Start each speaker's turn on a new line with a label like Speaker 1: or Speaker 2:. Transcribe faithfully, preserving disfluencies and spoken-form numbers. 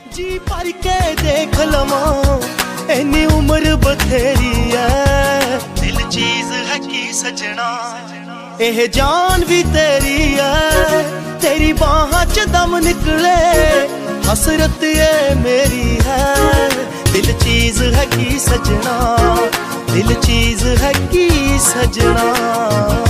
Speaker 1: जी भर के देख लवा इन्नी उम्र बथेरी है, दिल चीज है की सजना एह जान भी तेरी है। तेरी बाहां च दम निकले हसरत ये मेरी है, दिल चीज है की सजना, दिल चीज है की सजना।